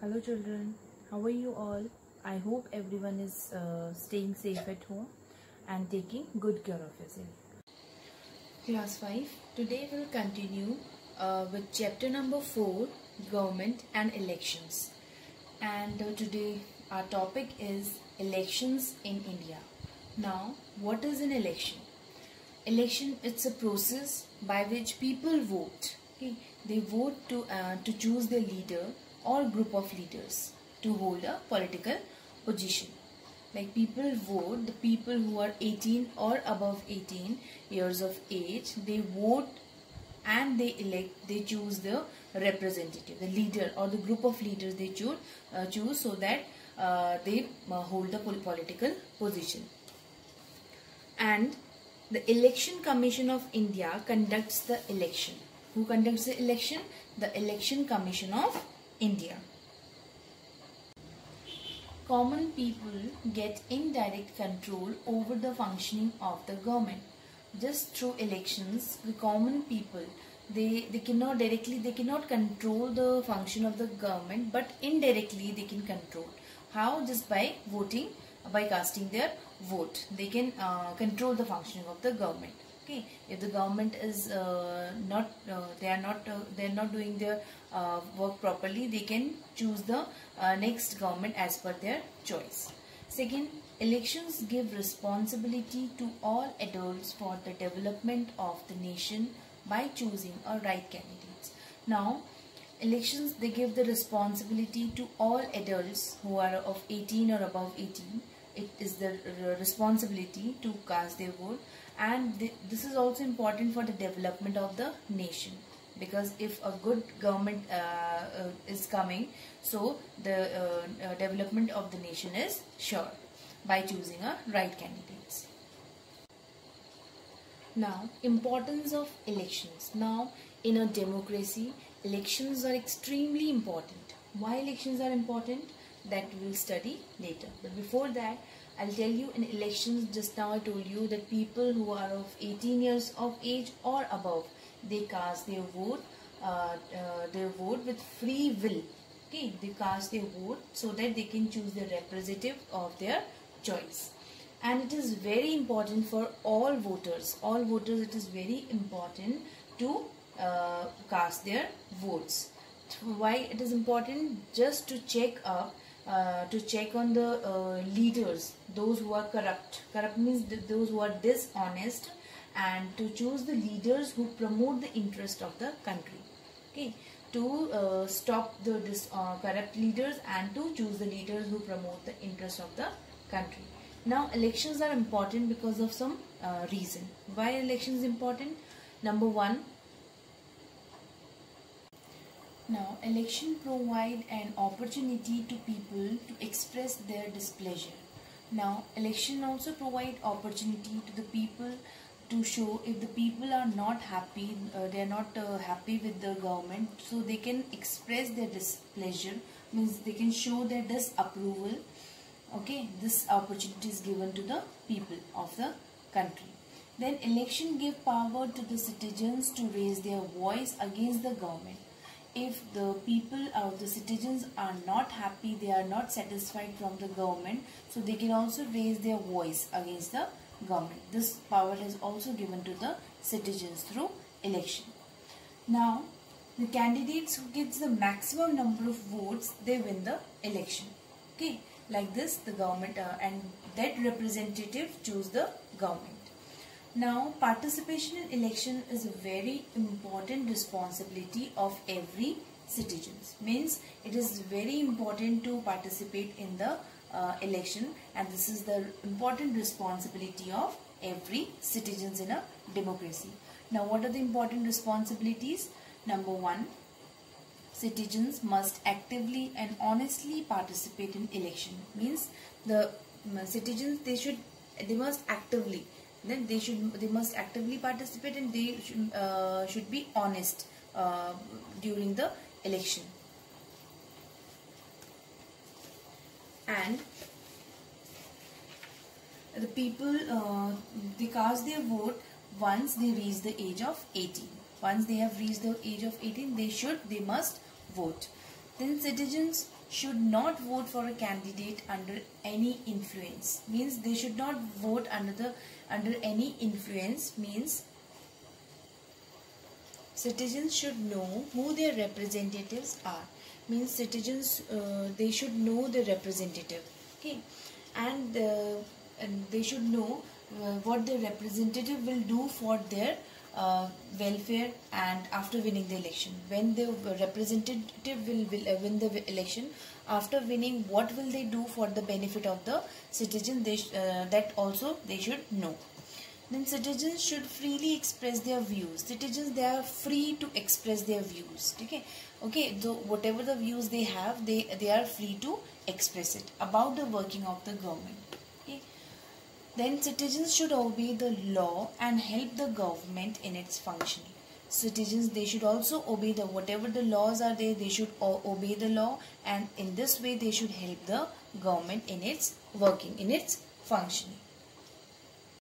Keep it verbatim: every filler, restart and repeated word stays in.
Hello children, how are you all? I hope everyone is uh, staying safe at home and taking good care of yourself. Class five, today we'll continue uh, with chapter number four, Government and Elections. And uh, today our topic is elections in India. Now, what is an election? Election, it's a process by which people vote. Okay? They vote to, uh, to choose their leader or group of leaders to hold a political position. Like people vote, the people who are eighteen or above eighteen years of age, they vote and they elect, they choose the representative, the leader or the group of leaders they choose, uh, choose so that uh, they uh, hold the political position. And the Election Commission of India conducts the election. Who conducts the election? The Election Commission of India. Common people get indirect control over the functioning of the government. Just through elections, the common people, they, they cannot directly, they cannot control the function of the government, but indirectly they can control. How? Just by voting, by casting their vote. They can uh, control the functioning of the government. Okay, if the government is uh, not, uh, they are not, uh, they are not doing their uh, work properly, they can choose the uh, next government as per their choice. Second, elections give responsibility to all adults for the development of the nation by choosing a right candidates. Now, elections, they give the responsibility to all adults who are of eighteen or above eighteen. It is the responsibility to cast their vote, and th this is also important for the development of the nation, because if a good government uh, uh, is coming, so the uh, uh, development of the nation is sure by choosing a right candidates. Now, importance of elections. Now, in a democracy, elections are extremely important. Why elections are important? That we will study later. But before that, I'll tell you, in elections, just now I told you that people who are of eighteen years of age or above, they cast their vote, uh, uh, their vote with free will. Okay, they cast their vote so that they can choose the representative of their choice. And it is very important for all voters. All voters, it is very important to uh, cast their votes. Why it is important? Just to check up, uh, to check on the uh, leaders, those who are corrupt. Corrupt means th those who are dishonest, and to choose the leaders who promote the interest of the country. Okay, to uh, stop the dis, uh, corrupt leaders and to choose the leaders who promote the interest of the country. Now, elections are important because of some uh, reason. Why elections important? Number one, now election provide an opportunity to people to express their displeasure. Now, election also provide opportunity to the people to show if the people are not happy, uh, they are not uh, happy with the government, so they can express their displeasure, means they can show their disapproval. Okay, this opportunity is given to the people of the country. Then election give power to the citizens to raise their voice against the government. If the people or the citizens are not happy, they are not satisfied from the government, so they can also raise their voice against the government. This power is also given to the citizens through election. Now, the candidates who gets the maximum number of votes, they win the election. Okay, like this, the government uh, and that representative choose the government. Now, participation in election is a very important responsibility of every citizen. Means it is very important to participate in the uh, election, and this is the important responsibility of every citizen in a democracy. Now, what are the important responsibilities? Number one, citizens must actively and honestly participate in election. Means the um, citizens, they should, they must actively, then they should, they must actively participate, and they should, uh, should be honest uh, during the election. And the people, uh, they cast their vote once they reach the age of eighteen. Once they have reached the age of eighteen, they should, they must vote. Then citizens should not vote for a candidate under any influence. Means they should not vote under the under any influence. Means citizens should know who their representatives are. Means citizens uh, they should know the representative. Okay, and, uh, and they should know uh, what the representative will do for their uh, welfare and after winning the election. When the representative will, will uh, win the election, after winning, what will they do for the benefit of the citizen? They uh, that also they should know. Then citizens should freely express their views. Citizens, they are free to express their views. Okay, okay. So whatever the views they have, they they are free to express it about the working of the government. Okay. Then citizens should obey the law and help the government in its functioning. Citizens, they should also obey the whatever the laws are there. They should obey the law, and in this way they should help the government in its working, in its functioning.